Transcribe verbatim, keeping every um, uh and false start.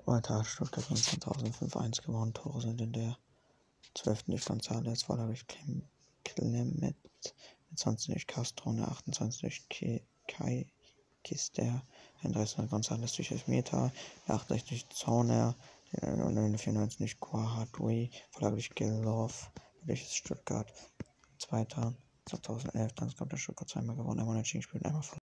Weiter hat Stuttgart neunzehntausend fünf eins gewonnen. Tore sind in der zwölften durch González, Vorlage durch Clement, mit zwanzig durch Castro, in der achtundzwanzig durch Kai Kister, einunddreißig durch González durch Elfmeter, der achtundsechzig durch Zauner und in der vierundneunzig durch Kouadoui, Vorlage durch Gelorf, durch Stuttgart. Zweiter zweitausendelf, dann kommt der Stuttgart zweimal gewonnen, einmal unentschieden gespielt, einmal verloren.